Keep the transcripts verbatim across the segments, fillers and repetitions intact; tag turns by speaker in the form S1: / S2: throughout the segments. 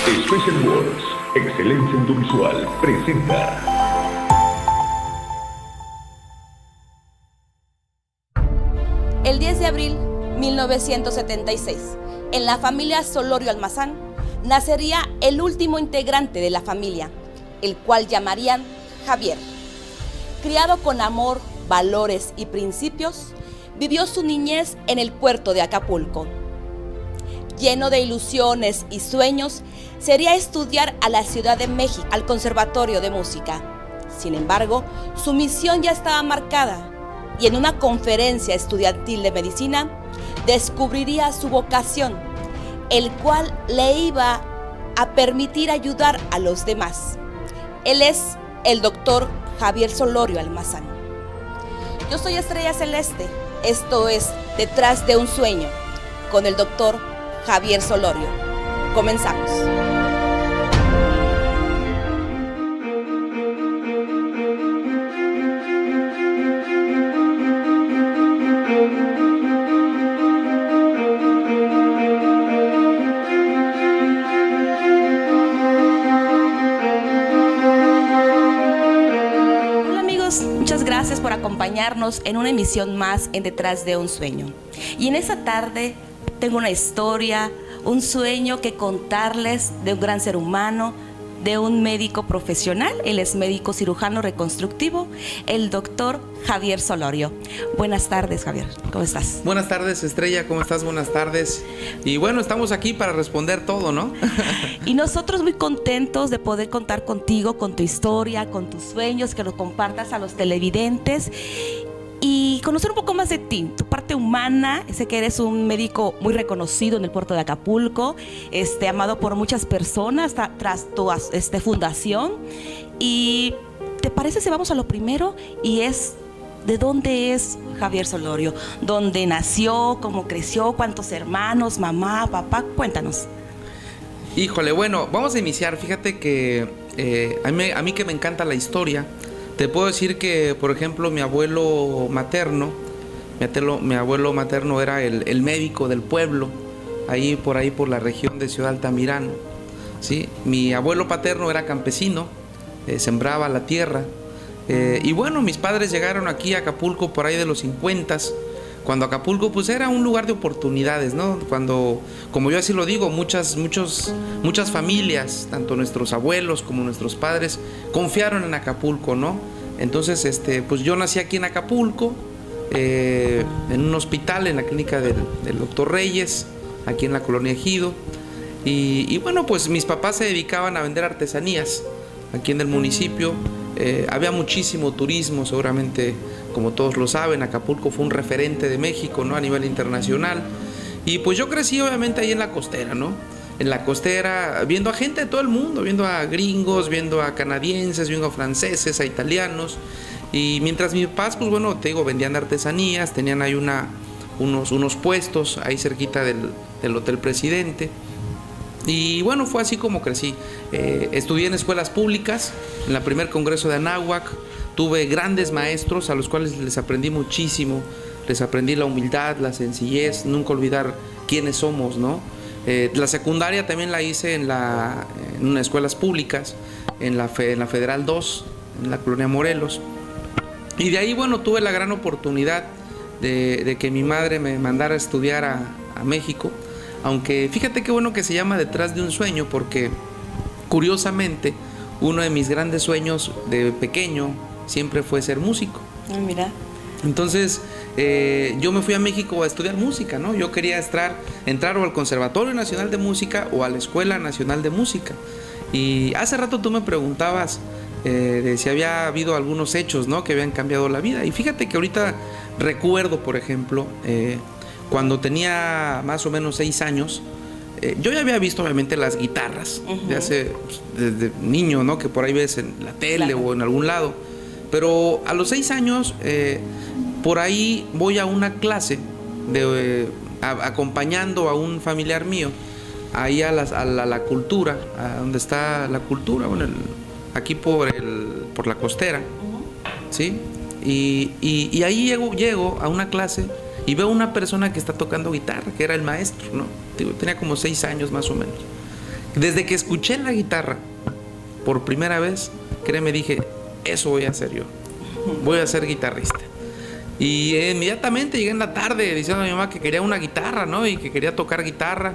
S1: Special Works, excelencia en tu visual, presenta.
S2: El diez de abril de mil novecientos setenta y seis, en la familia Solorio Almazán, nacería el último integrante de la familia, el cual llamarían Javier. Criado con amor, valores y principios, vivió su niñez en el puerto de Acapulco. Lleno de ilusiones y sueños, sería estudiar a la Ciudad de México, al Conservatorio de Música. Sin embargo, su misión ya estaba marcada y en una conferencia estudiantil de medicina descubriría su vocación, el cual le iba a permitir ayudar a los demás. Él es el doctor Javier Solorio Almazán. Yo soy Estrella Celeste, esto es Detrás de un Sueño, con el doctor Javier Solorio. Comenzamos. Gracias por acompañarnos en una emisión más en Detrás de un Sueño. Y en esta tarde tengo una historia, un sueño que contarles de un gran ser humano, de un médico profesional. Él es médico cirujano reconstructivo, el doctor Javier Solorio. Buenas tardes, Javier. ¿Cómo estás?
S3: Buenas tardes, Estrella. ¿Cómo estás? Buenas tardes. Y bueno, estamos aquí para responder todo, ¿no?
S2: Y nosotros muy contentos de poder contar contigo, con tu historia, con tus sueños, que los compartas a los televidentes y conocer un poco más de ti, tu parte humana. Sé que eres un médico muy reconocido en el puerto de Acapulco, este, amado por muchas personas tra tras tu este, fundación. Y ¿te parece si vamos a lo primero? Y es, ¿de dónde es Javier Solorio? ¿Dónde nació? ¿Cómo creció? ¿Cuántos hermanos? ¿Mamá? ¿Papá? Cuéntanos.
S3: Híjole, bueno, vamos a iniciar. Fíjate que eh, a, mí, a mí que me encanta la historia. Te puedo decir que, por ejemplo, mi abuelo materno, mi, atelo, mi abuelo materno era el, el médico del pueblo, ahí por ahí por la región de Ciudad Altamirano, ¿sí? Mi abuelo paterno era campesino, eh, sembraba la tierra, eh, y bueno, mis padres llegaron aquí a Acapulco por ahí de los cincuentas, cuando Acapulco pues era un lugar de oportunidades, ¿no? Cuando, como yo así lo digo, muchas, muchos, muchas familias, tanto nuestros abuelos como nuestros padres, confiaron en Acapulco, ¿no? Entonces, este, pues yo nací aquí en Acapulco, eh, en un hospital, en la clínica del, del doctor Reyes, aquí en la colonia Ejido, y, y bueno, pues mis papás se dedicaban a vender artesanías aquí en el municipio. Eh, había muchísimo turismo, seguramente, como todos lo saben, Acapulco fue un referente de México, ¿no? A nivel internacional. Y pues yo crecí obviamente ahí en la costera, ¿no? En la costera, viendo a gente de todo el mundo, viendo a gringos, viendo a canadienses, viendo a franceses, a italianos. Y mientras mis papás, pues bueno, te digo, vendían artesanías, tenían ahí una, unos, unos puestos ahí cerquita del, del Hotel Presidente. Y bueno, fue así como crecí. Eh, estudié en escuelas públicas, en el primer congreso de Anáhuac. Tuve grandes maestros a los cuales les aprendí muchísimo. Les aprendí la humildad, la sencillez, nunca olvidar quiénes somos, ¿no? Eh, la secundaria también la hice en, la, en unas escuelas públicas, en la, fe, en la Federal dos, en la colonia Morelos. Y de ahí, bueno, tuve la gran oportunidad de, de que mi madre me mandara a estudiar a, a México. Aunque fíjate qué bueno que se llama Detrás de un Sueño, porque curiosamente uno de mis grandes sueños de pequeño siempre fue ser músico.
S2: Ah, mira.
S3: Entonces eh, yo me fui a México a estudiar música, ¿no? Yo quería entrar, entrar o al Conservatorio Nacional de Música o a la Escuela Nacional de Música. Y hace rato tú me preguntabas eh, de si había habido algunos hechos, ¿no? Que habían cambiado la vida. Y fíjate que ahorita recuerdo, por ejemplo, eh, cuando tenía más o menos seis años, eh, yo ya había visto obviamente las guitarras, uh-huh. de hace, pues, desde niño, ¿no? Que por ahí ves en la tele, claro, o en algún lado. Pero a los seis años, eh, por ahí voy a una clase, de, eh, a, acompañando a un familiar mío, ahí a la, a la, la cultura, a donde está la cultura, bueno, el, aquí por, el, por la costera, uh-huh. ¿sí? Y, y, y ahí llego, llego a una clase y veo una persona que está tocando guitarra, que era el maestro, ¿no? Tenía como seis años más o menos. Desde que escuché la guitarra por primera vez, créeme, dije, eso voy a hacer yo. Voy a ser guitarrista. Y inmediatamente llegué en la tarde diciendo a mi mamá que quería una guitarra, ¿no? Y que quería tocar guitarra.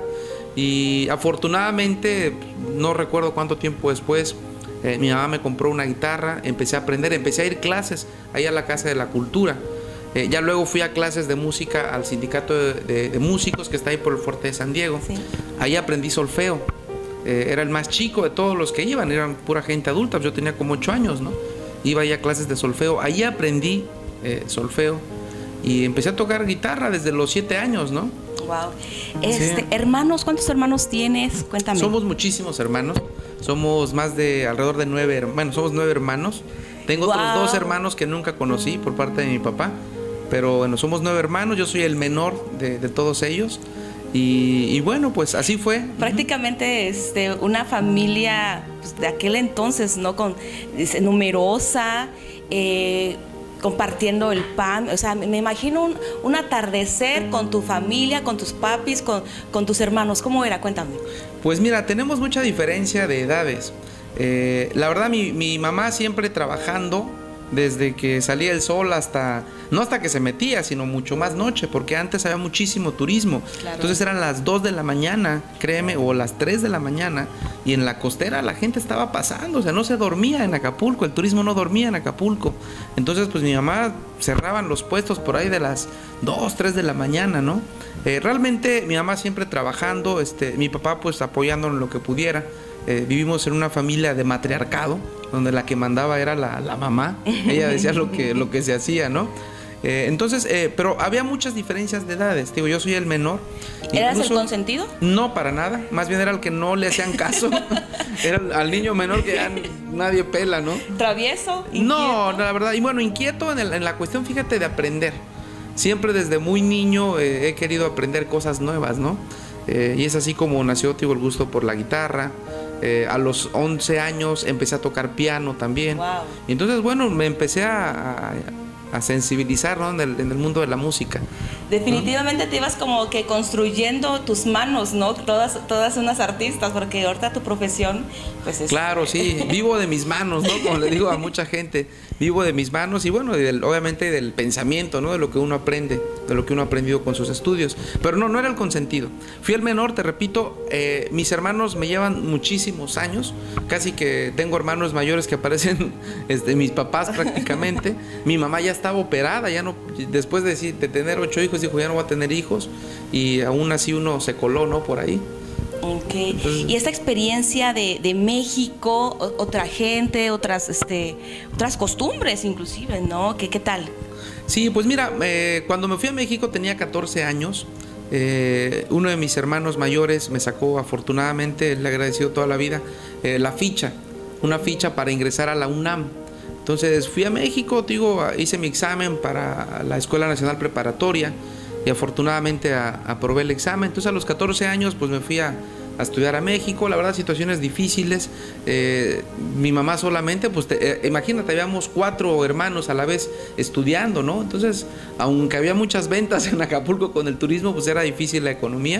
S3: Y afortunadamente, no recuerdo cuánto tiempo después, eh, mi mamá me compró una guitarra, empecé a aprender, empecé a ir clases ahí a la Casa de la Cultura. Eh, ya luego fui a clases de música al sindicato de, de, de músicos que está ahí por el Fuerte de San Diego. Sí. Ahí aprendí solfeo. Eh, era el más chico de todos los que iban, eran pura gente adulta, yo tenía como ocho años, ¿no? Iba ahí a clases de solfeo, ahí aprendí eh, solfeo y empecé a tocar guitarra desde los siete años, ¿no?
S2: Wow. Este, sí. Hermanos, ¿cuántos hermanos tienes? Cuéntame.
S3: Somos muchísimos hermanos, somos más de alrededor de nueve, bueno, somos nueve hermanos. Tengo wow. otros dos hermanos que nunca conocí por parte de mi papá, pero bueno, somos nueve hermanos, yo soy el menor de, de todos ellos. Y, y bueno, pues así fue.
S2: Prácticamente este, una familia pues, de aquel entonces, ¿no? Con, es, numerosa, eh, compartiendo el pan. O sea, me imagino un, un atardecer con tu familia, con tus papis, con, con tus hermanos. ¿Cómo era? Cuéntame.
S3: Pues mira, tenemos mucha diferencia de edades. Eh, la verdad, mi, mi mamá siempre trabajando desde que salía el sol hasta, no hasta que se metía, sino mucho más noche, porque antes había muchísimo turismo. Claro. Entonces eran las dos de la mañana, créeme, o las tres de la mañana, y en la costera la gente estaba pasando, o sea, no se dormía en Acapulco, el turismo no dormía en Acapulco. Entonces, pues mi mamá cerraban los puestos por ahí de las dos, tres de la mañana, ¿no? Eh, realmente mi mamá siempre trabajando, este, mi papá pues apoyando en lo que pudiera. Eh, vivimos en una familia de matriarcado, donde la que mandaba era la, la mamá. Ella decía lo que, lo que se hacía, ¿no? Eh, entonces, eh, pero había muchas diferencias de edades. Digo, yo soy el menor.
S2: ¿Eras Incluso, el consentido?
S3: No, para nada. Más bien era el que no le hacían caso. Era el, al niño menor que ya nadie pela, ¿no?
S2: ¿Travieso? ¿Inquieto?
S3: No, la verdad. Y bueno, inquieto en, el, en la cuestión, fíjate, de aprender. Siempre desde muy niño eh, he querido aprender cosas nuevas, ¿no? Eh, y es así como nació, digo, el gusto por la guitarra. Eh, a los once años empecé a tocar piano también. Wow. Y entonces, bueno, me empecé a, a, a sensibilizar, ¿no? en, el, en el mundo de la música.
S2: Definitivamente, ¿no? Te ibas como que construyendo tus manos, ¿no? Todas, todas unas artistas, porque ahorita tu profesión, pues es...
S3: Claro, sí, vivo de mis manos, ¿no? Como le digo a mucha gente, vivo de mis manos y bueno, del, obviamente del pensamiento, ¿no? De lo que uno aprende, de lo que uno ha aprendido con sus estudios. Pero no, no era el consentido. Fui el menor, te repito, eh, mis hermanos me llevan muchísimos años, casi que tengo hermanos mayores que parecen este, mis papás prácticamente. Mi mamá ya estaba operada, ya no, después de, de tener ocho hijos, dijo, ya no voy a tener hijos, y aún así uno se coló, ¿no? Por ahí.
S2: Ok. Entonces, y esta experiencia de, de México, otra gente, otras, este, otras costumbres inclusive, ¿no? ¿Qué, qué tal?
S3: Sí, pues mira, eh, cuando me fui a México tenía catorce años. Eh, uno de mis hermanos mayores me sacó, afortunadamente, le he agradecido toda la vida, eh, la ficha, una ficha para ingresar a la UNAM. Entonces fui a México, digo, hice mi examen para la Escuela Nacional Preparatoria y afortunadamente a, aprobé el examen. Entonces a los catorce años pues me fui a, a estudiar a México, la verdad situaciones difíciles. Eh, mi mamá solamente, pues te, eh, imagínate, habíamos cuatro hermanos a la vez estudiando, ¿no? Entonces, aunque había muchas ventas en Acapulco con el turismo, pues era difícil la economía.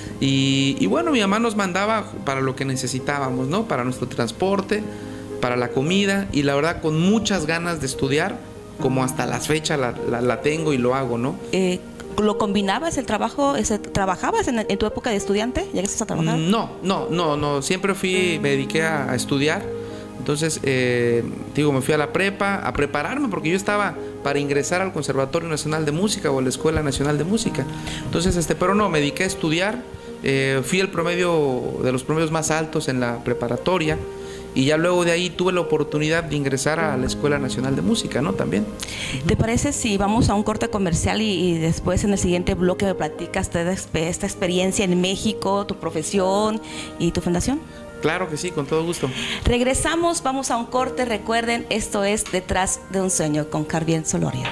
S3: Y, y bueno, mi mamá nos mandaba para lo que necesitábamos, ¿no? Para nuestro transporte, para la comida, y la verdad con muchas ganas de estudiar, como hasta la fecha la, la, la tengo y lo hago, ¿no?
S2: Eh, ¿Lo combinabas el trabajo? Ese, ¿Trabajabas en, en tu época de estudiante? ¿Llegaste a trabajar?
S3: No, no, no, no, siempre fui, me dediqué a, a estudiar. Entonces, eh, digo, me fui a la prepa a prepararme, porque yo estaba para ingresar al Conservatorio Nacional de Música o a la Escuela Nacional de Música. Entonces, este, pero no, me dediqué a estudiar. Eh, fui el promedio, de los promedios más altos en la preparatoria. Y ya luego de ahí tuve la oportunidad de ingresar a la Escuela Nacional de Música, ¿no? También.
S2: ¿Te parece si vamos a un corte comercial y, y después en el siguiente bloque me platicas toda esta experiencia en México, tu profesión y tu fundación?
S3: Claro que sí, con todo gusto.
S2: Regresamos, vamos a un corte. Recuerden, esto es Detrás de un Sueño con Carviel Solorio.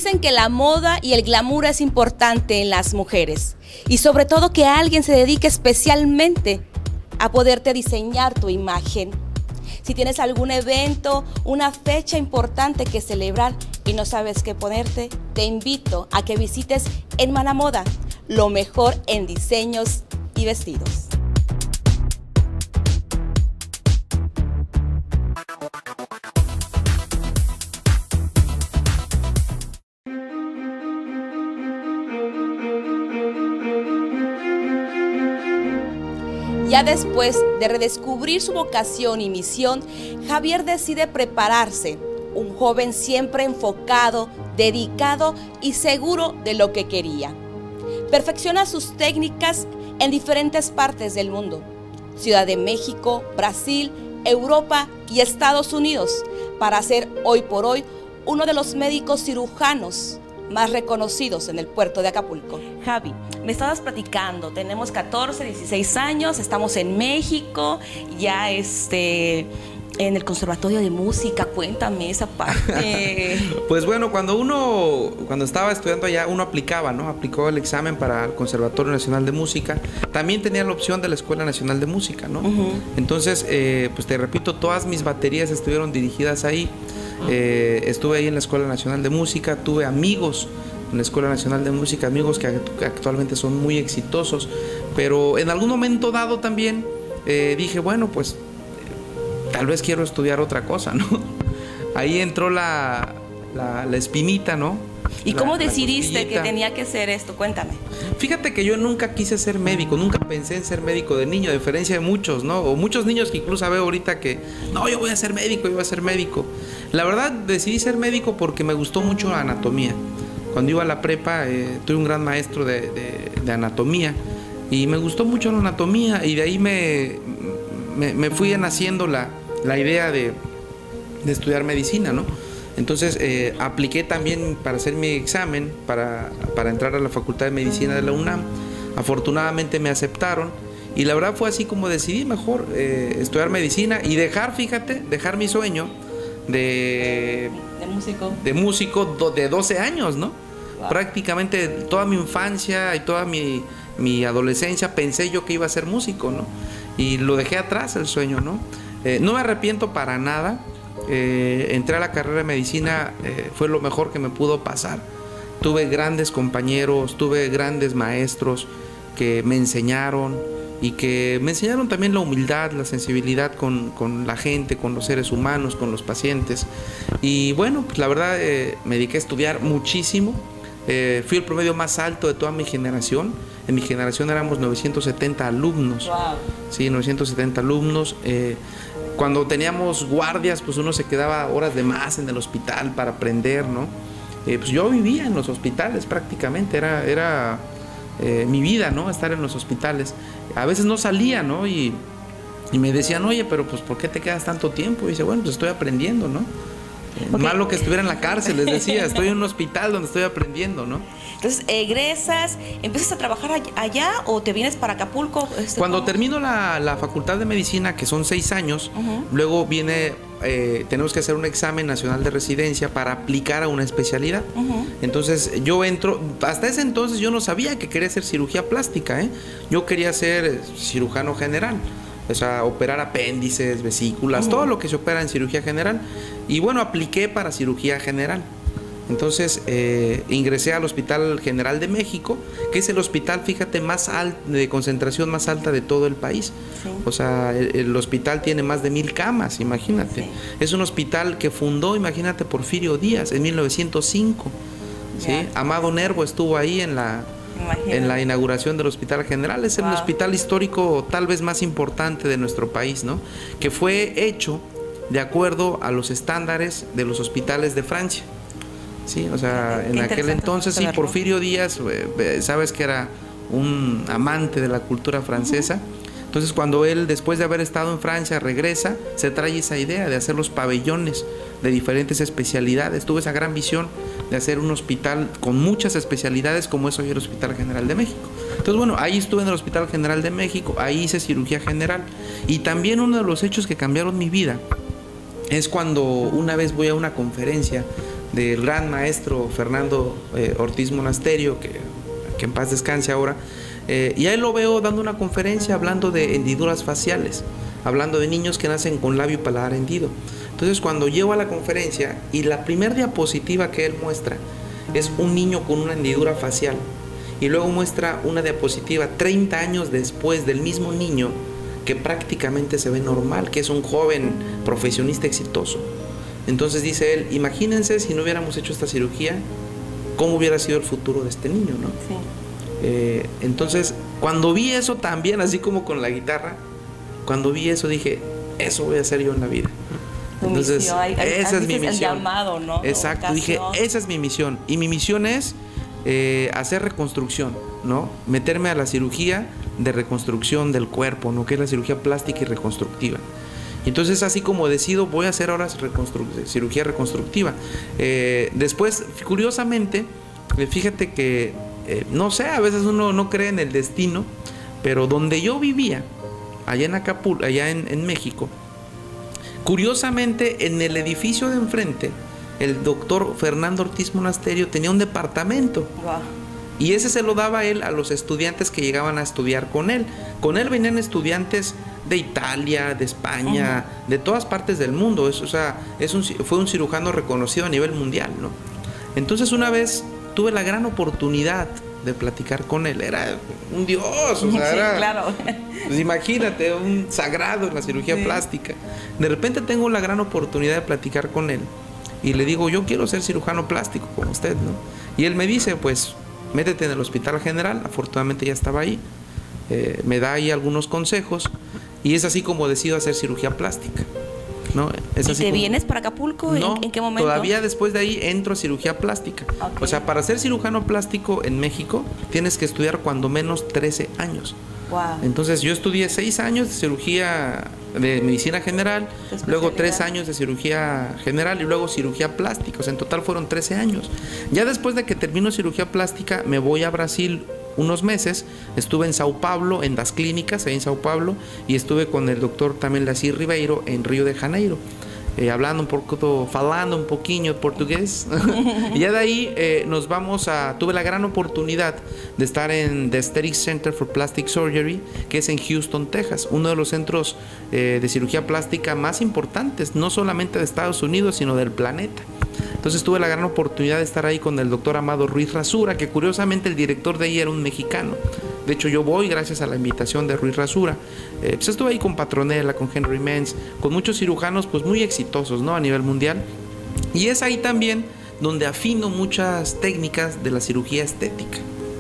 S2: Dicen que la moda y el glamour es importante en las mujeres y sobre todo que alguien se dedique especialmente a poderte diseñar tu imagen. Si tienes algún evento, una fecha importante que celebrar y no sabes qué ponerte, te invito a que visites Hermana Moda, lo mejor en diseños y vestidos. Ya después de redescubrir su vocación y misión, Javier decide prepararse, un joven siempre enfocado, dedicado y seguro de lo que quería. Perfecciona sus técnicas en diferentes partes del mundo: Ciudad de México, Brasil, Europa y Estados Unidos, para ser hoy por hoy uno de los médicos cirujanos más reconocidos en el puerto de Acapulco. Javi, me estabas platicando, tenemos catorce, dieciséis años, estamos en México, ya este, en el Conservatorio de Música, cuéntame esa parte.
S3: Pues bueno, cuando uno, cuando estaba estudiando allá, uno aplicaba, ¿no? Aplicó el examen para el Conservatorio Nacional de Música, también tenía la opción de la Escuela Nacional de Música, ¿no? Uh-huh. Entonces, eh, pues te repito, todas mis baterías estuvieron dirigidas ahí. Eh, estuve ahí en la Escuela Nacional de Música, tuve amigos en la Escuela Nacional de Música, amigos que actualmente son muy exitosos, pero en algún momento dado también eh, dije, bueno, pues eh, tal vez quiero estudiar otra cosa, ¿no? Ahí entró la, la, la espinita, ¿no?
S2: ¿Y
S3: la,
S2: cómo decidiste que tenía que ser esto? Cuéntame.
S3: Fíjate que yo nunca quise ser médico, nunca pensé en ser médico de niño, a diferencia de muchos, ¿no? O muchos niños que incluso veo ahorita que, no, yo voy a ser médico, yo voy a ser médico. La verdad, decidí ser médico porque me gustó mucho la anatomía. Cuando iba a la prepa, eh, tuve un gran maestro de, de, de anatomía y me gustó mucho la anatomía, y de ahí me, me, me fui naciendo la, la idea de, de estudiar medicina, ¿no? Entonces eh, apliqué también para hacer mi examen para, para entrar a la Facultad de Medicina de la UNAM. Afortunadamente me aceptaron y la verdad fue así como decidí mejor eh, estudiar medicina y dejar, fíjate, dejar mi sueño de,
S2: de músico,
S3: de, músico do, de doce años, ¿no?
S2: Wow.
S3: Prácticamente toda mi infancia y toda mi, mi adolescencia pensé yo que iba a ser músico, ¿no? Y lo dejé atrás el sueño, ¿no? Eh, no me arrepiento para nada. Eh, entré a la carrera de medicina, eh, fue lo mejor que me pudo pasar. Tuve grandes compañeros, tuve grandes maestros que me enseñaron y que me enseñaron también la humildad, la sensibilidad con, con la gente, con los seres humanos, con los pacientes. Y bueno, pues la verdad eh, me dediqué a estudiar muchísimo. Eh, fui el promedio más alto de toda mi generación. En mi generación éramos novecientos setenta alumnos.
S2: Wow.
S3: Sí, novecientos setenta alumnos. Eh, Cuando teníamos guardias, pues uno se quedaba horas de más en el hospital para aprender, ¿no? Eh, pues yo vivía en los hospitales prácticamente, era, era eh, mi vida, ¿no? Estar en los hospitales. A veces no salía, ¿no? Y, y me decían, oye, pero pues ¿por qué te quedas tanto tiempo? Y dice, bueno, pues estoy aprendiendo, ¿no? Okay. Malo que estuviera en la cárcel, les decía, estoy en un hospital donde estoy aprendiendo, ¿no?
S2: Entonces, egresas, ¿empiezas a trabajar allá o te vienes para Acapulco? Este,
S3: Cuando
S2: ¿cómo?
S3: termino la, la Facultad de Medicina, que son seis años, uh-huh. luego viene, eh, tenemos que hacer un examen nacional de residencia para aplicar a una especialidad. Uh-huh. Entonces, yo entro, hasta ese entonces yo no sabía que quería hacer cirugía plástica, ¿eh? Yo quería ser cirujano general. O sea, operar apéndices, vesículas, uh-huh. todo lo que se opera en cirugía general. Y bueno, apliqué para cirugía general. Entonces eh, ingresé al Hospital General de México, que es el hospital, fíjate, más alto, de concentración más alta de todo el país. Sí. O sea, el, el hospital tiene más de mil camas, imagínate. Sí. Es un hospital que fundó, imagínate, Porfirio Díaz en mil novecientos cinco. ¿Sí? Amado Nervo estuvo ahí en la... Imagínate. En la inauguración del Hospital General. Es wow. el hospital histórico tal vez más importante de nuestro país, ¿no? Que fue hecho de acuerdo a los estándares de los hospitales de Francia. Sí, o sea, en aquel entonces sí, Porfirio Díaz, eh, sabes que era un amante de la cultura francesa. Uh-huh. Entonces, cuando él, después de haber estado en Francia, regresa, se trae esa idea de hacer los pabellones de diferentes especialidades. Tuvo esa gran visión de hacer un hospital con muchas especialidades, como es hoy el Hospital General de México. Entonces, bueno, ahí estuve en el Hospital General de México, ahí hice cirugía general. Y también uno de los hechos que cambiaron mi vida es cuando una vez voy a una conferencia del gran maestro Fernando eh, Ortiz Monasterio, que, que en paz descanse ahora, eh, y ahí lo veo dando una conferencia hablando de hendiduras faciales, hablando de niños que nacen con labio y paladar hendido. Entonces cuando llego a la conferencia y la primera diapositiva que él muestra es un niño con una hendidura facial, y luego muestra una diapositiva treinta años después del mismo niño que prácticamente se ve normal, que es un joven profesionista exitoso. Entonces dice él, imagínense si no hubiéramos hecho esta cirugía, cómo hubiera sido el futuro de este niño, ¿no?
S2: Sí.
S3: Eh, entonces, cuando vi eso también, así como con la guitarra, cuando vi eso dije, eso voy a hacer yo en la vida. Entonces,
S2: misión, hay, hay,
S3: esa es mi misión.
S2: El llamado, ¿no?
S3: Exacto, dije, esa es mi misión. Y mi misión es eh, hacer reconstrucción, ¿no? Meterme a la cirugía de reconstrucción del cuerpo, ¿no? Que es la cirugía plástica y reconstructiva. Entonces, así como decido, voy a hacer ahora reconstru cirugía reconstructiva. Eh, después, curiosamente, fíjate que, eh, no sé, a veces uno no cree en el destino, pero donde yo vivía, allá en Acapulco, allá en, en México, curiosamente, en el edificio de enfrente, el doctor Fernando Ortiz Monasterio tenía un departamento.
S2: Wow.
S3: Y ese se lo daba él a los estudiantes que llegaban a estudiar con él. Con él venían estudiantes de Italia, de España, uh-huh. de todas partes del mundo. Es, o sea, es un, fue un cirujano reconocido a nivel mundial, ¿no? Entonces una vez tuve la gran oportunidad de platicar con él. Era un dios, o sea, era,
S2: sí, claro.
S3: Pues imagínate, un sagrado en la cirugía sí. plástica. De repente tengo la gran oportunidad de platicar con él y le digo, yo quiero ser cirujano plástico como usted, ¿no? Y él me dice, pues, métete en el Hospital General. Afortunadamente ya estaba ahí. Eh, me da ahí algunos consejos y es así como decido hacer cirugía plástica, ¿no? Es
S2: ¿Y
S3: así
S2: te
S3: como...
S2: vienes para Acapulco?
S3: No,
S2: ¿En, ¿En qué momento?
S3: Todavía después de ahí entro a cirugía plástica. Okay. O sea, para ser cirujano plástico en México tienes que estudiar cuando menos trece años.
S2: Wow.
S3: Entonces yo estudié seis años de cirugía de medicina general, luego tres años de cirugía general y luego cirugía plástica. O sea, en total fueron trece años. Ya después de que termino cirugía plástica me voy a Brasil unos meses. Estuve en Sao Paulo, en las clínicas, ahí en Sao Paulo, y estuve con el doctor también Lacir Ribeiro en Río de Janeiro. Eh, hablando un poco, falando un poquillo portugués. Y ya de ahí eh, nos vamos a... Tuve la gran oportunidad de estar en The Aesthetic Center for Plastic Surgery, que es en Houston, Texas, uno de los centros eh, de cirugía plástica más importantes, no solamente de Estados Unidos, sino del planeta. Entonces tuve la gran oportunidad de estar ahí con el doctor Amado Ruiz Rasura, que curiosamente el director de ahí era un mexicano. De hecho, yo voy gracias a la invitación de Ruiz Rasura. Eh, pues estuve ahí con Patronella, con Henry Menz, con muchos cirujanos pues muy exitosos, ¿no? A nivel mundial. Y es ahí también donde afino muchas técnicas de la cirugía estética,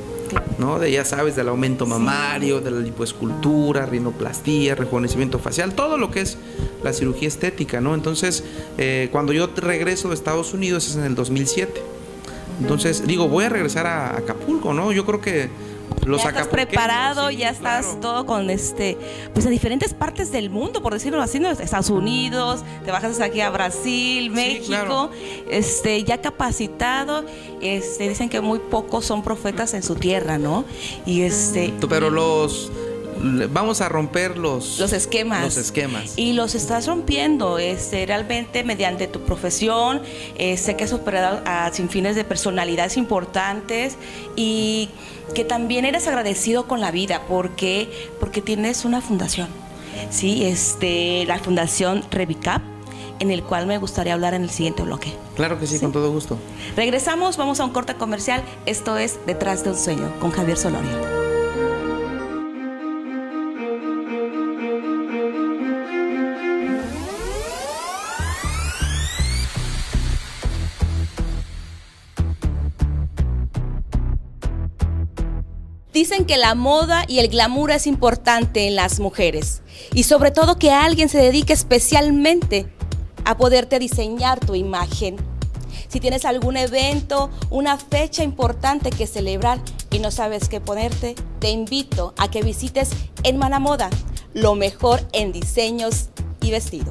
S3: ¿no? De, ya sabes, del aumento mamario, de la lipoescultura, rinoplastía, rejuvenecimiento facial, todo lo que es la cirugía estética, ¿no? Entonces, eh, cuando yo regreso de Estados Unidos es en el dos mil siete. Entonces, digo, voy a regresar a Acapulco, ¿no? Yo creo que los
S2: ya estás preparado,
S3: sí,
S2: ya estás
S3: claro.
S2: todo con este, pues a diferentes partes del mundo, por decirlo así, ¿no? Estados Unidos, te bajas aquí a Brasil, México, sí, claro. este, ya capacitado, este, dicen que muy pocos son profetas en su tierra, ¿no? Y este,
S3: pero los vamos a romper los,
S2: los esquemas.
S3: Los esquemas.
S2: Y los estás rompiendo, este, realmente mediante tu profesión. Eh, sé que has operado a sin fines de personalidades importantes y que también eres agradecido con la vida porque, porque tienes una fundación, ¿sí? Este, la Fundación Revicap, en el cual me gustaría hablar en el siguiente bloque.
S3: Claro que sí,
S2: ¿sí?
S3: Con todo gusto.
S2: Regresamos, vamos a un corte comercial. Esto es Detrás de un Sueño con Javier Solorio. Dicen que la moda y el glamour es importante en las mujeres y sobre todo que alguien se dedique especialmente a poderte diseñar tu imagen. Si tienes algún evento, una fecha importante que celebrar y no sabes qué ponerte, te invito a que visites Hermana Moda, lo mejor en diseños y vestidos.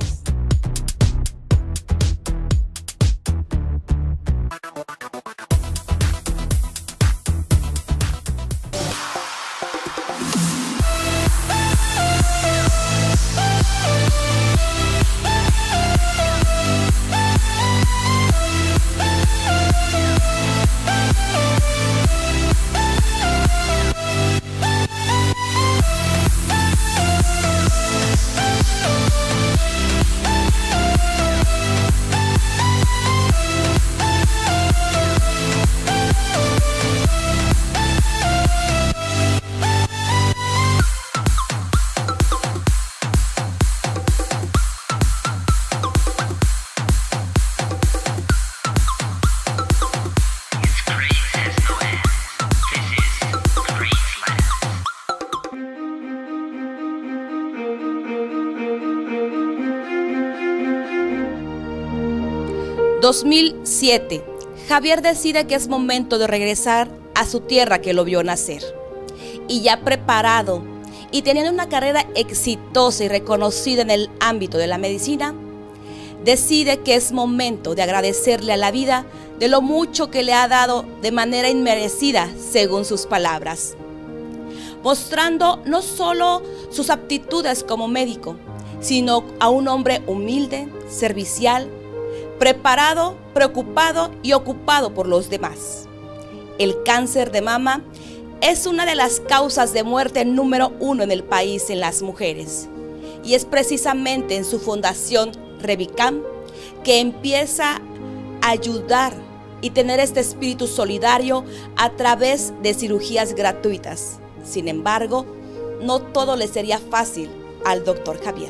S2: dos mil siete, Javier decide que es momento de regresar a su tierra que lo vio nacer. Y ya preparado y teniendo una carrera exitosa y reconocida en el ámbito de la medicina, decide que es momento de agradecerle a la vida de lo mucho que le ha dado de manera inmerecida, según sus palabras, mostrando no solo sus aptitudes como médico, sino a un hombre humilde, servicial, preparado, preocupado y ocupado por los demás. El cáncer de mama es una de las causas de muerte número uno en el país en las mujeres, y es precisamente en su fundación Revicam que empieza a ayudar y tener este espíritu solidario a través de cirugías gratuitas. Sin embargo, no todo le sería fácil al doctor Javier.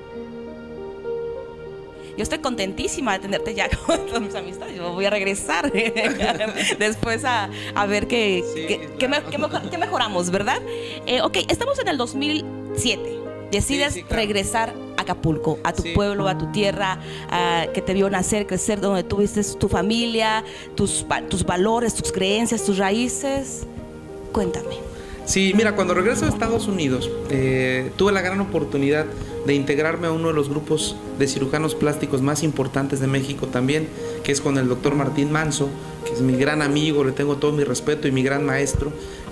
S2: Yo estoy contentísima de tenerte ya con mis amistades. Yo voy a regresar después a, a ver qué, sí, qué, claro. qué, me, qué, mejor, qué mejoramos, ¿verdad? Eh, ok, estamos en el dos mil siete. Decides sí, sí, claro. regresar a Acapulco, a tu sí. pueblo, a tu tierra, a, que te vio nacer, crecer, donde tuviste tu familia, tus, tus valores, tus creencias, tus raíces. Cuéntame.
S3: Sí, mira, cuando regreso a Estados Unidos, eh, tuve la gran oportunidad de integrarme a uno de los grupos de cirujanos plásticos más importantes de México también, que es con el doctor Martín Manso, que es mi gran amigo, le tengo todo mi respeto y mi gran maestro.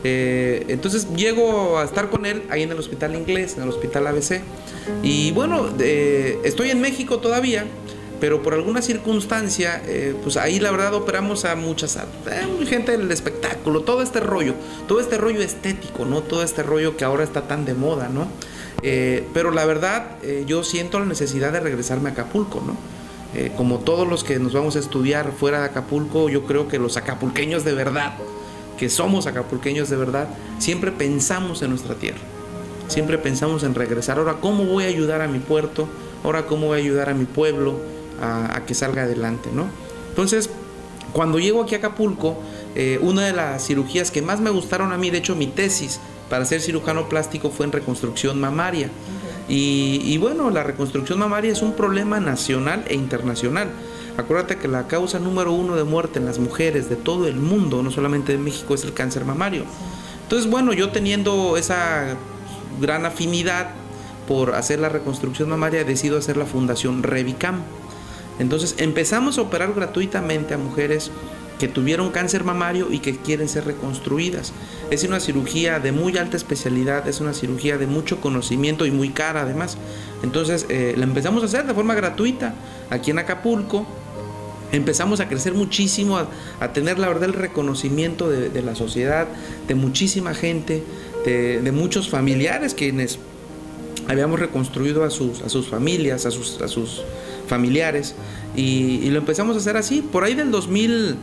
S3: Eh, entonces llego a estar con él ahí en el Hospital Inglés, en el Hospital A B C. Y bueno, eh, estoy en México todavía, pero por alguna circunstancia, eh, pues ahí la verdad operamos a muchas eh, gente del espectáculo, todo este rollo, todo este rollo estético, ¿no? Todo este rollo que ahora está tan de moda, ¿no? Eh, pero la verdad, eh, yo siento la necesidad de regresarme a Acapulco, ¿no? Eh, como todos los que nos vamos a estudiar fuera de Acapulco, yo creo que los acapulqueños de verdad, que somos acapulqueños de verdad, siempre pensamos en nuestra tierra, siempre pensamos en regresar. Ahora, ¿cómo voy a ayudar a mi puerto? Ahora, ¿cómo voy a ayudar a mi pueblo a, a que salga adelante, ¿no? Entonces, cuando llego aquí a Acapulco, eh, una de las cirugías que más me gustaron a mí, de hecho mi tesis para ser cirujano plástico fue en reconstrucción mamaria. Uh-huh. y, y bueno, la reconstrucción mamaria es un problema nacional e internacional. Acuérdate que la causa número uno de muerte en las mujeres de todo el mundo, no solamente de México, es el cáncer mamario. Entonces, bueno, yo teniendo esa gran afinidad por hacer la reconstrucción mamaria, decido hacer la fundación Revicam. Entonces empezamos a operar gratuitamente a mujeres que tuvieron cáncer mamario y que quieren ser reconstruidas. Es una cirugía de muy alta especialidad, es una cirugía de mucho conocimiento y muy cara además. Entonces eh, la empezamos a hacer de forma gratuita aquí en Acapulco. Empezamos a crecer muchísimo, a, a tener la verdad el reconocimiento de, de la sociedad, de muchísima gente, de, de muchos familiares quienes habíamos reconstruido a sus, a sus familias, a sus, a sus familiares, y, y lo empezamos a hacer así. Por ahí del dos mil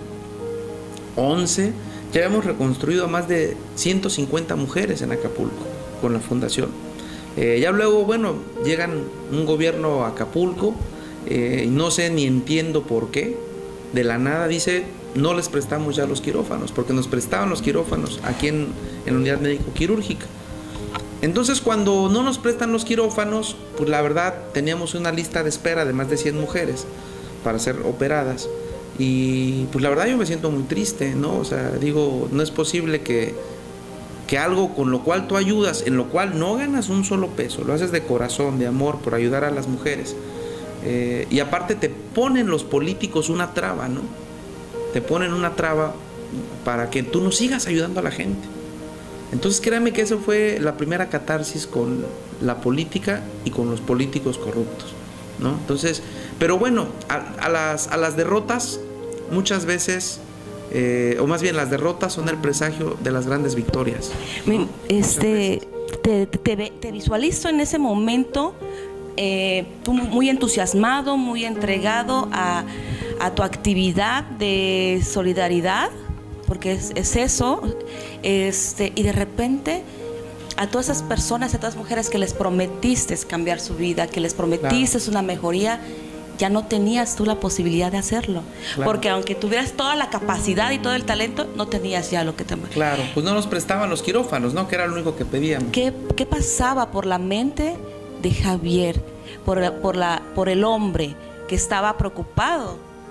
S3: once ya habíamos reconstruido a más de ciento cincuenta mujeres en Acapulco con la fundación. Eh, ya luego, bueno, llegan un gobierno a Acapulco, eh, y no sé ni entiendo por qué, de la nada dice, no les prestamos ya los quirófanos, porque nos prestaban los quirófanos aquí en, en la unidad médico-quirúrgica. Entonces, cuando no nos prestan los quirófanos, pues la verdad teníamos una lista de espera de más de cien mujeres para ser operadas. Y pues la verdad yo me siento muy triste, ¿no? O sea, digo, no es posible que, que algo con lo cual tú ayudas, en lo cual no ganas un solo peso, lo haces de corazón, de amor, por ayudar a las mujeres. Eh, y aparte te ponen los políticos una traba, ¿no? Te ponen una traba para que tú no sigas ayudando a la gente. Entonces créanme que eso fue la primera catarsis con la política y con los políticos corruptos, ¿no? Entonces, pero bueno, a, a, las, a las derrotas muchas veces, eh, o más bien las derrotas son el presagio de las grandes victorias, ¿no?
S2: Este, te, te, te visualizo en ese momento, eh, tú muy entusiasmado, muy entregado a, a tu actividad de solidaridad, porque es, es eso, este, y de repente a todas esas personas, a todas las mujeres que les prometiste cambiar su vida, que les prometiste claro. una mejoría, ya no tenías tú la posibilidad de hacerlo, claro. porque aunque tuvieras toda la capacidad y todo el talento, no tenías ya lo que te...
S3: Claro, pues no nos prestaban los quirófanos, ¿no? Que era lo único que pedíamos.
S2: ¿Qué, qué pasaba por la mente de Javier, por, por, la, por el hombre que estaba preocupado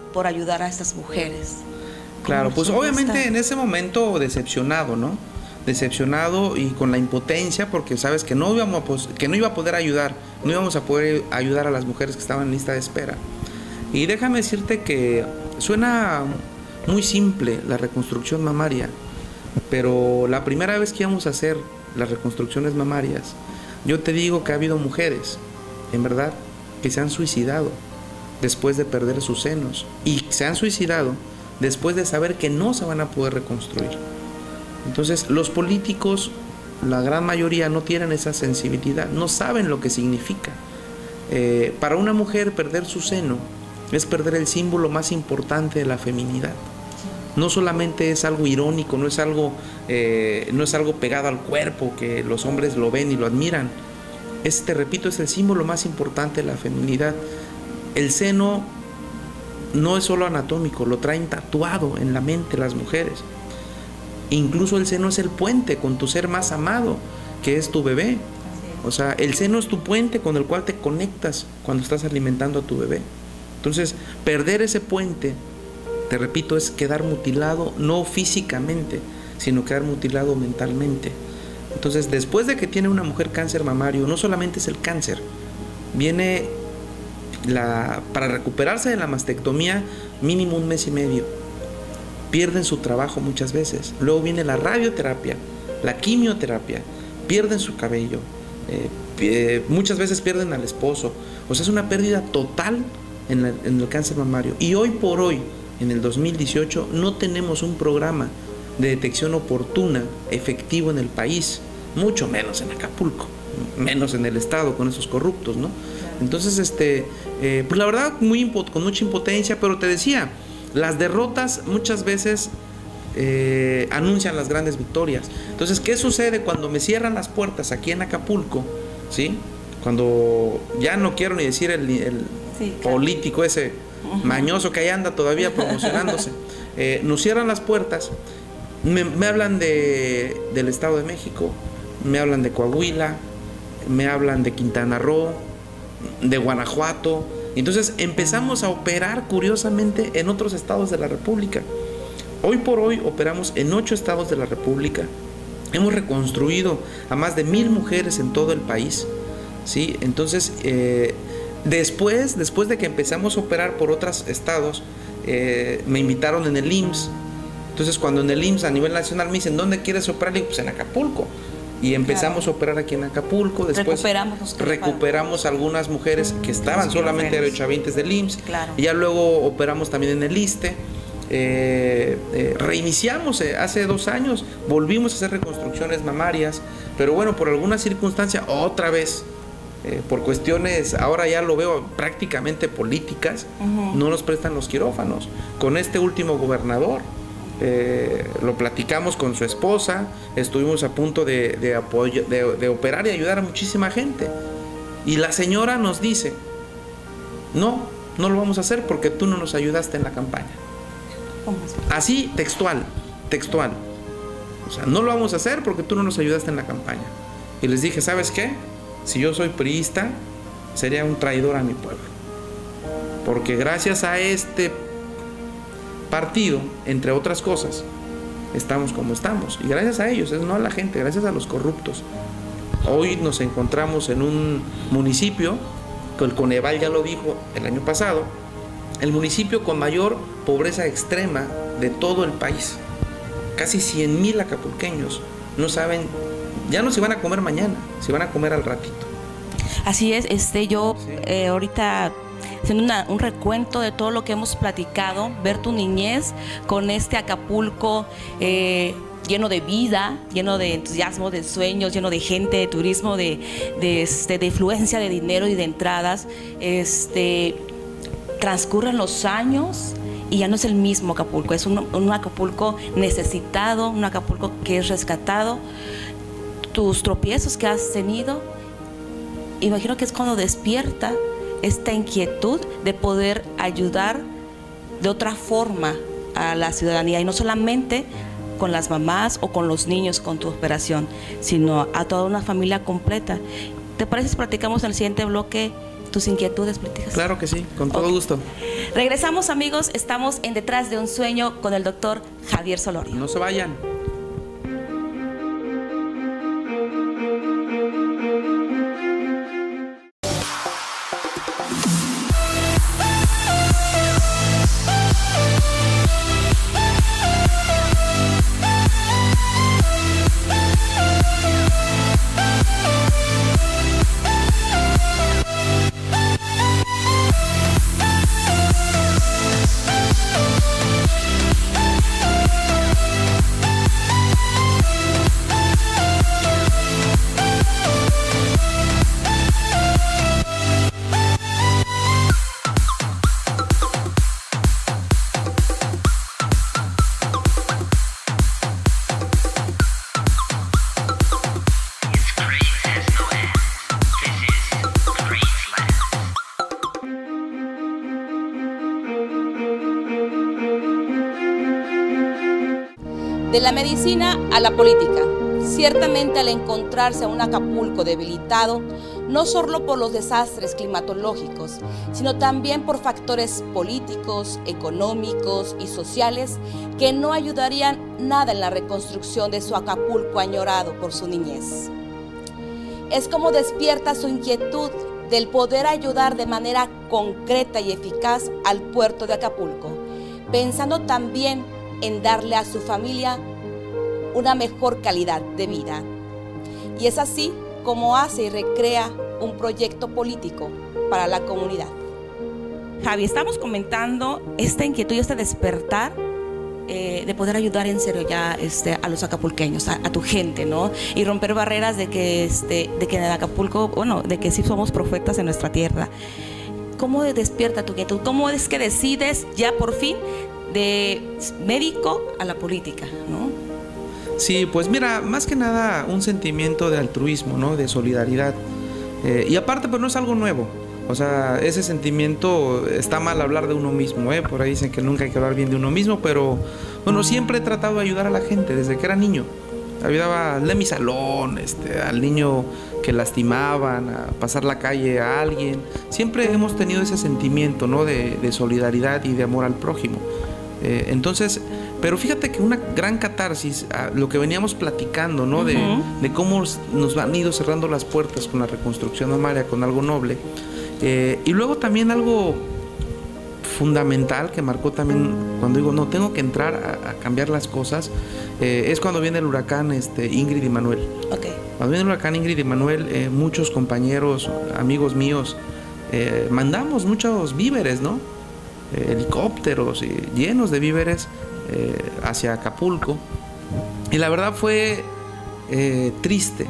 S2: por ayudar a estas mujeres?
S3: Claro, pues obviamente en ese momento decepcionado, ¿no? Decepcionado y con la impotencia, porque sabes que no íbamos a, pues, que no iba a poder ayudar, no íbamos a poder ayudar a las mujeres que estaban en lista de espera. Y déjame decirte que suena muy simple la reconstrucción mamaria, pero la primera vez que íbamos a hacer las reconstrucciones mamarias, yo te digo que ha habido mujeres, en verdad, que se han suicidado después de perder sus senos, y se han suicidado después de saber que no se van a poder reconstruir. Entonces, los políticos, la gran mayoría, no tienen esa sensibilidad, no saben lo que significa. Eh, para una mujer perder su seno es perder el símbolo más importante de la feminidad. No solamente es algo irónico, no es algo, eh, no es algo pegado al cuerpo que los hombres lo ven y lo admiran. Es, te repito, es el símbolo más importante de la feminidad. El seno no es solo anatómico, lo traen tatuado en la mente las mujeres. Incluso el seno es el puente con tu ser más amado, que es tu bebé. O sea, el seno es tu puente con el cual te conectas cuando estás alimentando a tu bebé. Entonces, perder ese puente, te repito, es quedar mutilado, no físicamente, sino quedar mutilado mentalmente. Entonces, después de que tiene una mujer cáncer mamario, no solamente es el cáncer, viene la, para recuperarse de la mastectomía, mínimo un mes y medio. Pierden su trabajo muchas veces. Luego viene la radioterapia, la quimioterapia, pierden su cabello, eh, eh, muchas veces pierden al esposo. O sea, es una pérdida total en, la, en el cáncer mamario. Y hoy por hoy, en el dos mil dieciocho, no tenemos un programa de detección oportuna, efectivo en el país, mucho menos en Acapulco, menos en el estado con esos corruptos, ¿no? Entonces, este, eh, pues la verdad, muy con mucha impotencia, pero te decía, las derrotas muchas veces eh, anuncian las grandes victorias. Entonces, ¿qué sucede cuando me cierran las puertas aquí en Acapulco? ¿Sí? Cuando ya no quiero ni decir el, el sí, claro. político ese mañoso que ahí anda todavía promocionándose, eh, nos cierran las puertas, me, me hablan de, del Estado de México, me hablan de Coahuila, me hablan de Quintana Roo, de Guanajuato. Entonces empezamos a operar curiosamente en otros estados de la República. Hoy por hoy operamos en ocho estados de la República. Hemos reconstruido a más de mil mujeres en todo el país, ¿sí? Entonces, eh, después, después de que empezamos a operar por otros estados, eh, me invitaron en el I M S S. Entonces, cuando en el I M S S a nivel nacional me dicen, ¿dónde quieres operar? Le digo, pues en Acapulco. Y empezamos claro. a operar aquí en Acapulco. Después recuperamos, recuperamos algunas mujeres que estaban solamente derechohabientes del I M S S. Claro. Y ya luego operamos también en el ISSSTE. Eh, eh, reiniciamos eh, hace dos años, volvimos a hacer reconstrucciones mamarias, pero bueno, por alguna circunstancia, otra vez, eh, por cuestiones, ahora ya lo veo prácticamente políticas, uh-huh. no nos prestan los quirófanos. Con este último gobernador, Eh, lo platicamos con su esposa, estuvimos a punto de, de, apoyo, de, de operar y ayudar a muchísima gente, y la señora nos dice, no, no lo vamos a hacer porque tú no nos ayudaste en la campaña. Así, textual, textual. O sea, no lo vamos a hacer porque tú no nos ayudaste en la campaña. Y les dije, ¿sabes qué? Si yo soy priista, sería un traidor a mi pueblo, porque gracias a este partido, entre otras cosas, estamos como estamos, y gracias a ellos, no a la gente, gracias a los corruptos. Hoy nos encontramos en un municipio, que el Coneval ya lo dijo el año pasado, el municipio con mayor pobreza extrema de todo el país. Casi cien mil acapulqueños no saben, ya no se van a comer mañana, se van a comer al ratito.
S2: Así es, este, yo sí. eh, ahorita haciendo una, un recuento de todo lo que hemos platicado, ver tu niñez con este Acapulco eh, lleno de vida, lleno de entusiasmo, de sueños, lleno de gente, de turismo, de, de, este, de fluencia de dinero y de entradas. Este, transcurren los años y ya no es el mismo Acapulco, es un, un Acapulco necesitado, un Acapulco que es rescatado. Tus tropiezos que has tenido, imagino que es cuando despierta esta inquietud de poder ayudar de otra forma a la ciudadanía, y no solamente con las mamás o con los niños con tu operación, sino a toda una familia completa. ¿Te parece si platicamos en el siguiente bloque tus inquietudes políticas?
S3: Claro que sí, con todo
S2: okay.
S3: gusto.
S2: Regresamos, amigos, estamos en Detrás de un Sueño con el doctor Javier Solorio.
S3: No se vayan.
S2: De la medicina a la política, ciertamente al encontrarse a un Acapulco debilitado, no solo por los desastres climatológicos, sino también por factores políticos, económicos y sociales que no ayudarían nada en la reconstrucción de su Acapulco añorado por su niñez. Es como despierta su inquietud del poder ayudar de manera concreta y eficaz al puerto de Acapulco, pensando también en darle a su familia una mejor calidad de vida. Y es así como hace y recrea un proyecto político para la comunidad. Javi, estamos comentando esta inquietud y este despertar eh, de poder ayudar en serio ya este, a los acapulqueños, a, a tu gente, ¿no? Y romper barreras de que, este, de que en el Acapulco, bueno, de que sí somos profetas en nuestra tierra. ¿Cómo despierta tu inquietud? ¿Cómo es que decides ya por fin de médico a la política, ¿no?
S3: Sí, pues mira, más que nada un sentimiento de altruismo, ¿no? De solidaridad. Eh, y aparte, pues no es algo nuevo. O sea, ese sentimiento, está mal hablar de uno mismo, ¿eh? Por ahí dicen que nunca hay que hablar bien de uno mismo, pero bueno, siempre he tratado de ayudar a la gente desde que era niño. Ayudaba al de mi salón, este, al niño que lastimaban, a pasar la calle a alguien. Siempre hemos tenido ese sentimiento, ¿no? de, de solidaridad y de amor al prójimo. Eh, entonces, pero fíjate que una gran catarsis, a lo que veníamos platicando, ¿no? De, uh-huh. de cómo nos han ido cerrando las puertas con la reconstrucción mamaria, con algo noble. Eh, y luego también algo fundamental que marcó también, cuando digo, no, tengo que entrar a, a cambiar las cosas, eh, es cuando viene el huracán este, Ingrid y Manuel.
S2: Okay.
S3: Cuando viene el huracán Ingrid y Manuel, eh, muchos compañeros, amigos míos, eh, mandamos muchos víveres, ¿no? Eh, helicópteros eh, llenos de víveres eh, hacia Acapulco. Y la verdad fue eh, triste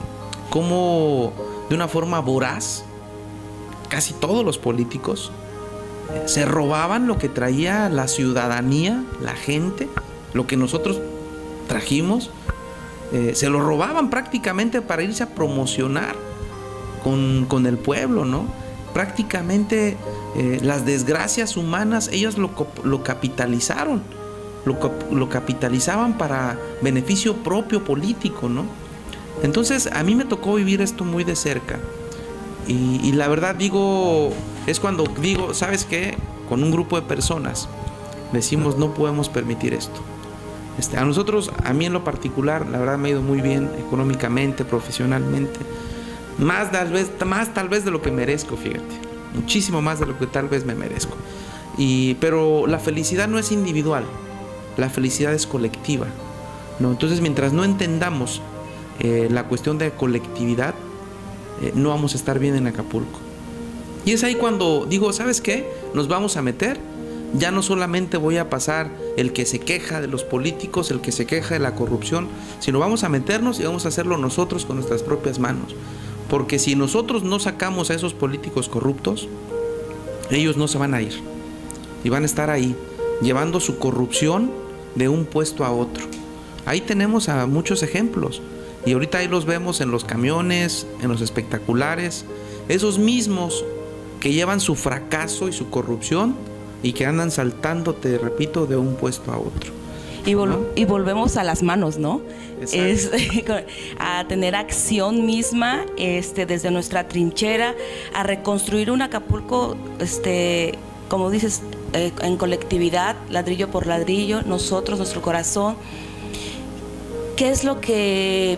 S3: cómo de una forma voraz casi todos los políticos eh, se robaban lo que traía la ciudadanía, la gente, lo que nosotros trajimos, eh, se lo robaban prácticamente para irse a promocionar con, con el pueblo, ¿no? Prácticamente eh, las desgracias humanas ellos lo, lo capitalizaron, lo, lo capitalizaban para beneficio propio político, ¿no? Entonces a mí me tocó vivir esto muy de cerca y, y la verdad digo, es cuando digo, ¿sabes qué? Con un grupo de personas decimos no podemos permitir esto. Este, a nosotros, a mí en lo particular, la verdad me ha ido muy bien económicamente, profesionalmente. Más tal vez, más tal vez de lo que merezco, fíjate. Muchísimo más de lo que tal vez me merezco. Y, pero la felicidad no es individual. La felicidad es colectiva, ¿no? Entonces, mientras no entendamos eh, la cuestión de colectividad, eh, no vamos a estar bien en Acapulco. Y es ahí cuando digo, ¿sabes qué? Nos vamos a meter. Ya no solamente voy a pasar el que se queja de los políticos, el que se queja de la corrupción, sino vamos a meternos y vamos a hacerlo nosotros con nuestras propias manos. Porque si nosotros no sacamos a esos políticos corruptos, ellos no se van a ir. Y van a estar ahí, llevando su corrupción de un puesto a otro. Ahí tenemos a muchos ejemplos. Y ahorita ahí los vemos en los camiones, en los espectaculares. Esos mismos que llevan su fracaso y su corrupción y que andan saltando, te repito, de un puesto a otro.
S2: Y, vol
S3: ¿no?
S2: y volvemos a las manos, ¿no? Es, a tener acción misma este, desde nuestra trinchera, a reconstruir un Acapulco, este, como dices, eh, en colectividad, ladrillo por ladrillo, nosotros, nuestro corazón. ¿Qué es lo que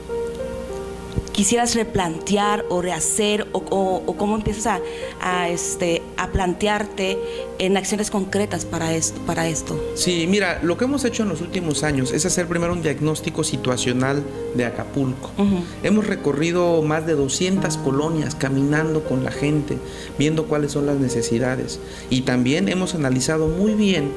S2: quisieras replantear o rehacer o, o, o cómo empiezas a, a, este, a plantearte en acciones concretas para esto, para esto?
S3: Sí, mira, lo que hemos hecho en los últimos años es hacer primero un diagnóstico situacional de Acapulco. Uh-huh. Hemos recorrido más de doscientas colonias caminando con la gente, viendo cuáles son las necesidades, y también hemos analizado muy bien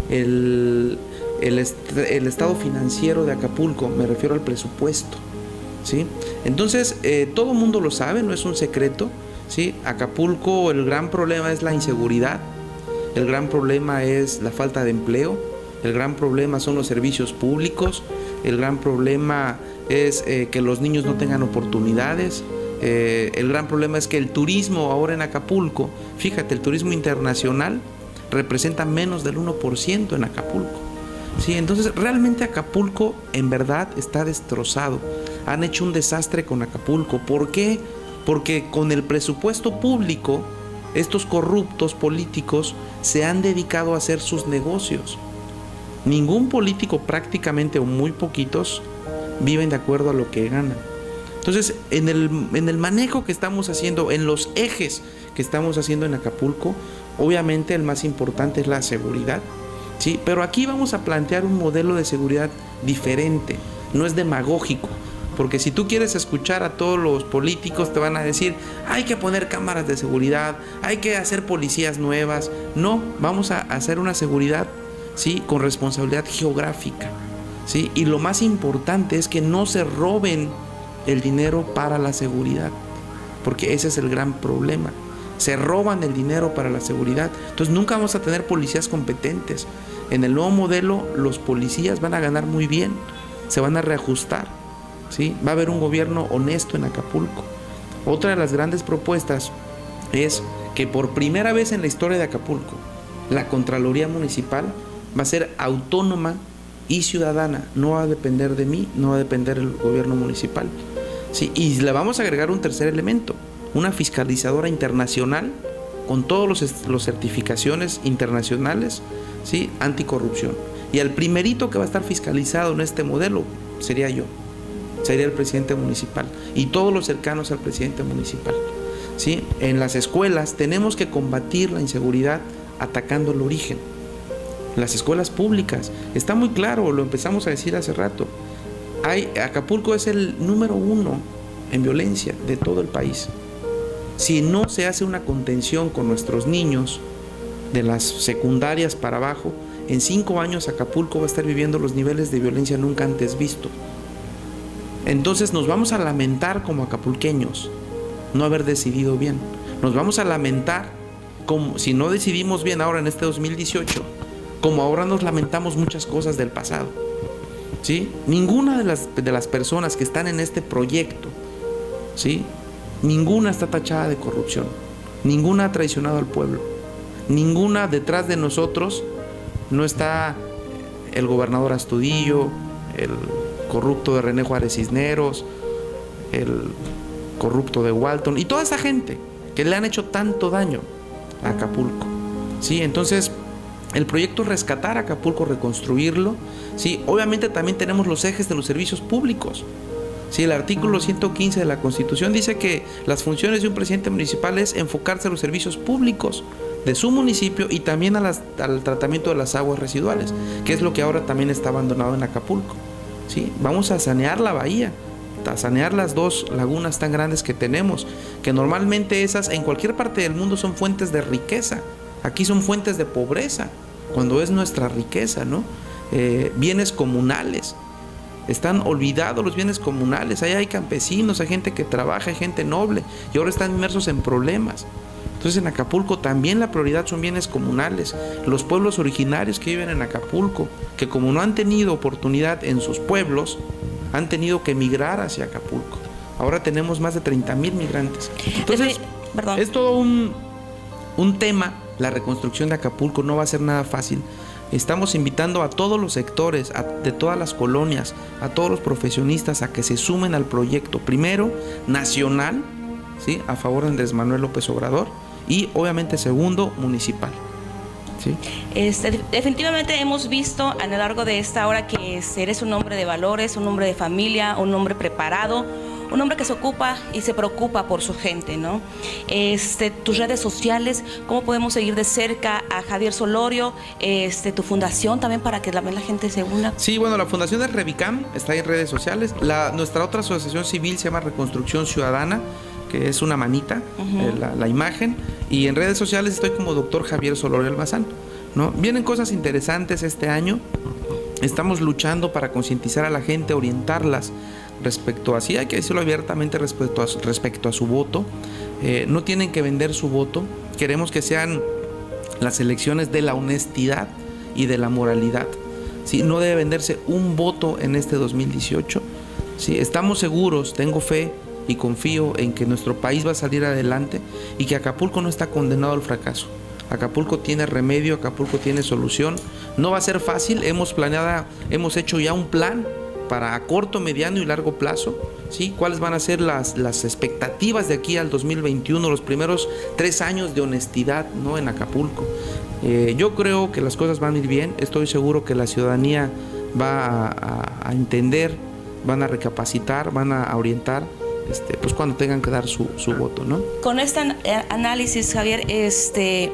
S3: el, el, est el estado financiero de Acapulco, me refiero al presupuesto. ¿Sí? Entonces, eh, todo el mundo lo sabe, no es un secreto, ¿sí? Acapulco, el gran problema es la inseguridad, el gran problema es la falta de empleo, el gran problema son los servicios públicos, el gran problema es eh, que los niños no tengan oportunidades, eh, el gran problema es que el turismo ahora en Acapulco, fíjate, el turismo internacional representa menos del uno por ciento en Acapulco. Sí, entonces realmente Acapulco en verdad está destrozado. Han hecho un desastre con Acapulco. ¿Por qué? Porque con el presupuesto público, estos corruptos políticos se han dedicado a hacer sus negocios. Ningún político prácticamente, o muy poquitos, viven de acuerdo a lo que ganan. Entonces, en el, en el manejo que estamos haciendo, en los ejes que estamos haciendo en Acapulco, obviamente el más importante es la seguridad. Sí, pero aquí vamos a plantear un modelo de seguridad diferente, no es demagógico, porque si tú quieres escuchar a todos los políticos te van a decir hay que poner cámaras de seguridad, hay que hacer policías nuevas. No, vamos a hacer una seguridad, ¿sí?, con responsabilidad geográfica, ¿sí? Y lo más importante es que no se roben el dinero para la seguridad, porque ese es el gran problema. Se roban el dinero para la seguridad. Entonces nunca vamos a tener policías competentes. En el nuevo modelo los policías van a ganar muy bien, se van a reajustar, ¿sí? Va a haber un gobierno honesto en Acapulco. Otra de las grandes propuestas es que por primera vez en la historia de Acapulco la Contraloría Municipal va a ser autónoma y ciudadana. No va a depender de mí, no va a depender del gobierno municipal, ¿sí? Y le vamos a agregar un tercer elemento, una fiscalizadora internacional con todas los, los certificaciones internacionales, ¿sí?, anticorrupción. Y el primerito que va a estar fiscalizado en este modelo sería yo, sería el presidente municipal y todos los cercanos al presidente municipal, ¿sí? En las escuelas tenemos que combatir la inseguridad atacando el origen. Las escuelas públicas, está muy claro, lo empezamos a decir hace rato, hay, Acapulco es el número uno en violencia de todo el país. Si no se hace una contención con nuestros niños de las secundarias para abajo, en cinco años Acapulco va a estar viviendo los niveles de violencia nunca antes visto. Entonces nos vamos a lamentar como acapulqueños no haber decidido bien. Nos vamos a lamentar como si no decidimos bien ahora en este dos mil dieciocho, como ahora nos lamentamos muchas cosas del pasado, ¿sí? Ninguna de las, de las personas que están en este proyecto, ¿sí?, ninguna está tachada de corrupción, ninguna ha traicionado al pueblo, ninguna detrás de nosotros no está el gobernador Astudillo, el corrupto de René Juárez Cisneros, el corrupto de Walton y toda esa gente que le han hecho tanto daño a Acapulco, ¿sí? Entonces el proyecto es rescatar Acapulco, reconstruirlo, ¿sí? Obviamente también tenemos los ejes de los servicios públicos. Sí, el artículo ciento quince de la Constitución dice que las funciones de un presidente municipal es enfocarse a los servicios públicos de su municipio y también a las, al tratamiento de las aguas residuales, que es lo que ahora también está abandonado en Acapulco, ¿sí? Vamos a sanear la bahía, a sanear las dos lagunas tan grandes que tenemos, que normalmente esas en cualquier parte del mundo son fuentes de riqueza. Aquí son fuentes de pobreza, cuando es nuestra riqueza, ¿no? Eh, bienes comunales. Están olvidados los bienes comunales. Ahí hay campesinos, hay gente que trabaja, hay gente noble y ahora están inmersos en problemas. Entonces en Acapulco también la prioridad son bienes comunales. Los pueblos originarios que viven en Acapulco, que como no han tenido oportunidad en sus pueblos, han tenido que emigrar hacia Acapulco. Ahora tenemos más de treinta mil migrantes. Entonces,
S2: Perdón.
S3: es todo un, un tema. La reconstrucción de Acapulco no va a ser nada fácil. Estamos invitando a todos los sectores, a, de todas las colonias, a todos los profesionistas a que se sumen al proyecto, primero, nacional, ¿sí?, a favor de Andrés Manuel López Obrador, y obviamente segundo, municipal. ¿Sí?
S2: Este, definitivamente hemos visto a lo largo de esta hora que eres un hombre de valores, un hombre de familia, un hombre preparado, un hombre que se ocupa y se preocupa por su gente, ¿no? Este, tus redes sociales, ¿cómo podemos seguir de cerca a Javier Solorio? Este, tu fundación también, para que también la gente se una.
S3: Sí, bueno, la fundación es Revicam, está en redes sociales. La, nuestra otra asociación civil se llama Reconstrucción Ciudadana, que es una manita, uh-huh. eh, la, la imagen, y en redes sociales estoy como doctor Javier Solorio Almazán, ¿no? Vienen cosas interesantes este año. Estamos luchando para concientizar a la gente, orientarlas respecto a, sí, hay que decirlo abiertamente, respecto a, respecto a su voto. Eh, no tienen que vender su voto. Queremos que sean las elecciones de la honestidad y de la moralidad. ¿Sí? No debe venderse un voto en este dos mil dieciocho. ¿Sí? Estamos seguros, tengo fe y confío en que nuestro país va a salir adelante y que Acapulco no está condenado al fracaso. Acapulco tiene remedio, Acapulco tiene solución. No va a ser fácil, hemos planeado, hemos hecho ya un plan para a corto, mediano y largo plazo, ¿sí? ¿Cuáles van a ser las, las expectativas de aquí al dos mil veintiuno, los primeros tres años de honestidad, ¿no?, en Acapulco? Eh, yo creo que las cosas van a ir bien, estoy seguro que la ciudadanía va a, a, a entender, van a recapacitar, van a orientar, este, pues cuando tengan que dar su, su voto, ¿no?
S2: Con este análisis, Javier, este,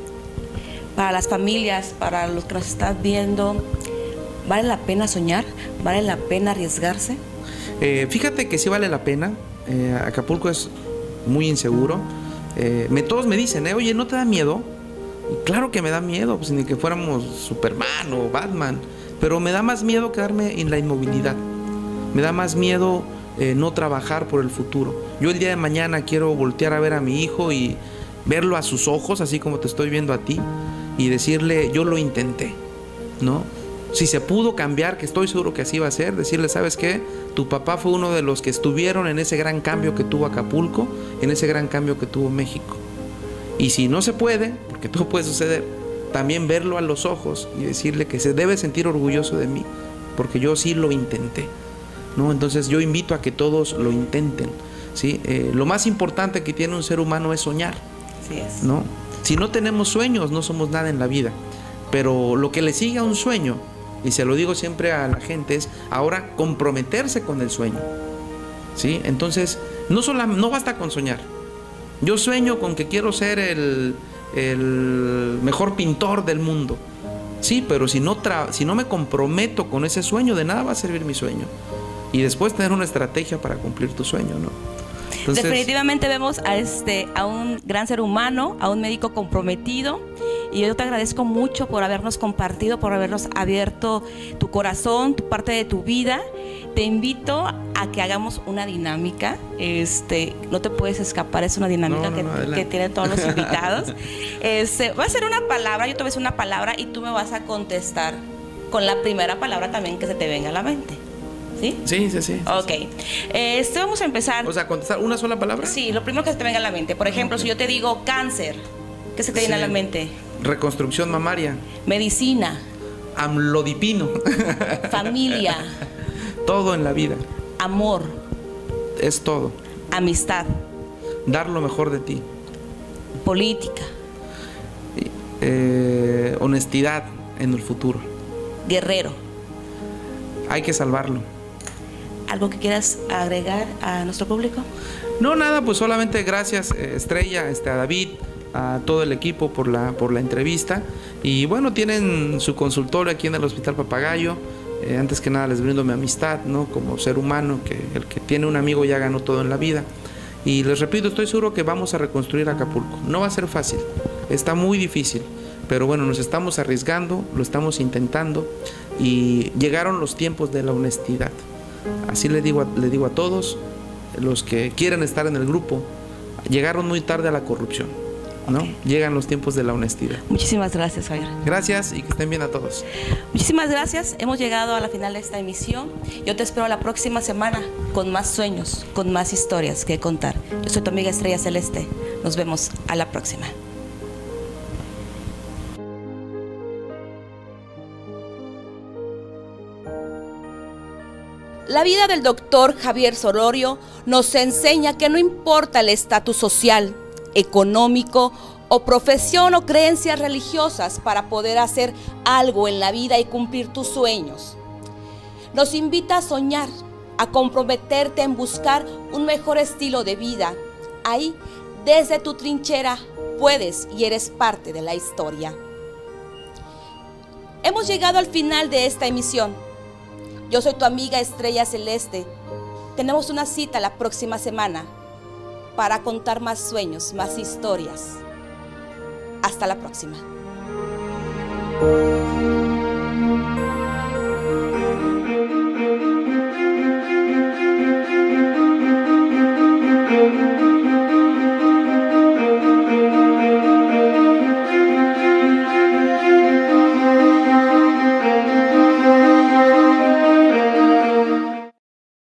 S2: para las familias, para los que nos están viendo, ¿vale la pena soñar? ¿Vale la pena arriesgarse?
S3: Eh, fíjate que sí vale la pena. Eh, Acapulco es muy inseguro. Eh, me, todos me dicen, eh, oye, ¿no te da miedo? Y claro que me da miedo, pues ni que fuéramos Superman o Batman. Pero me da más miedo quedarme en la inmovilidad. Me da más miedo eh, no trabajar por el futuro. Yo el día de mañana quiero voltear a ver a mi hijo y verlo a sus ojos, así como te estoy viendo a ti, y decirle, yo lo intenté, ¿no? Si se pudo cambiar, que estoy seguro que así va a ser, decirle, ¿sabes qué? Tu papá fue uno de los que estuvieron en ese gran cambio que tuvo Acapulco, en ese gran cambio que tuvo México. Y si no se puede, porque todo puede suceder, también verlo a los ojos y decirle que se debe sentir orgulloso de mí, porque yo sí lo intenté, ¿no? Entonces yo invito a que todos lo intenten, ¿sí? Eh, lo más importante que tiene un ser humano es soñar,
S2: Así es.
S3: ¿no? Si no tenemos sueños, no somos nada en la vida. Pero lo que le sigue a un sueño, y se lo digo siempre a la gente, es ahora comprometerse con el sueño, ¿sí? Entonces, no, solo, no basta con soñar. Yo sueño con que quiero ser el, el mejor pintor del mundo, sí, pero si no, tra si no me comprometo con ese sueño, de nada va a servir mi sueño. Y después tener una estrategia para cumplir tu sueño, ¿no? Entonces,
S2: definitivamente vemos a, este, a un gran ser humano, a un médico comprometido, y yo te agradezco mucho por habernos compartido, por habernos abierto tu corazón, tu parte de tu vida. Te invito a que hagamos una dinámica, este, no te puedes escapar, es una dinámica
S3: no, no,
S2: que,
S3: no,
S2: que tienen todos los invitados. Este, va a ser una palabra, yo te voy a decir una palabra y tú me vas a contestar con la primera palabra también que se te venga a la mente. ¿Sí?
S3: Sí, sí, sí.
S2: Ok. Este, vamos a empezar.
S3: O sea, contestar una sola palabra.
S2: Sí, lo primero que se te venga a la mente. Por ejemplo, okay. Si yo te digo cáncer, ¿qué se te viene sí. a la mente?
S3: Reconstrucción mamaria.
S2: Medicina.
S3: Amlodipino.
S2: Familia.
S3: Todo en la vida.
S2: Amor.
S3: Es todo.
S2: Amistad.
S3: Dar lo mejor de ti.
S2: Política.
S3: Eh, honestidad en el futuro.
S2: Guerrero.
S3: Hay que salvarlo.
S2: ¿Algo que quieras agregar a nuestro público?
S3: No, nada, pues solamente gracias, Estrella, este, a David, a todo el equipo por la, por la entrevista. Y bueno, tienen su consultorio aquí en el Hospital Papagayo. Eh, antes que nada les brindo mi amistad, ¿no? Como ser humano, que el que tiene un amigo ya ganó todo en la vida. Y les repito, estoy seguro que vamos a reconstruir Acapulco. No va a ser fácil, está muy difícil. Pero bueno, nos estamos arriesgando, lo estamos intentando y llegaron los tiempos de la honestidad. Así le digo a, le digo a todos los que quieren estar en el grupo, llegaron muy tarde a la corrupción, ¿no? Okay. Llegan los tiempos de la honestidad.
S2: Muchísimas gracias, Javier.
S3: Gracias y que estén bien a todos.
S2: Muchísimas gracias, hemos llegado a la final de esta emisión. Yo te espero la próxima semana con más sueños, con más historias que contar. Yo soy tu amiga Estrella Celeste. Nos vemos a la próxima. La vida del doctor Javier Solorio nos enseña que no importa el estatus social, económico o profesión o creencias religiosas para poder hacer algo en la vida y cumplir tus sueños. Nos invita a soñar, a comprometerte en buscar un mejor estilo de vida. Ahí, desde tu trinchera, puedes y eres parte de la historia. Hemos llegado al final de esta emisión. Yo soy tu amiga Estrella Celeste. Tenemos una cita la próxima semana para contar más sueños, más historias. Hasta la próxima.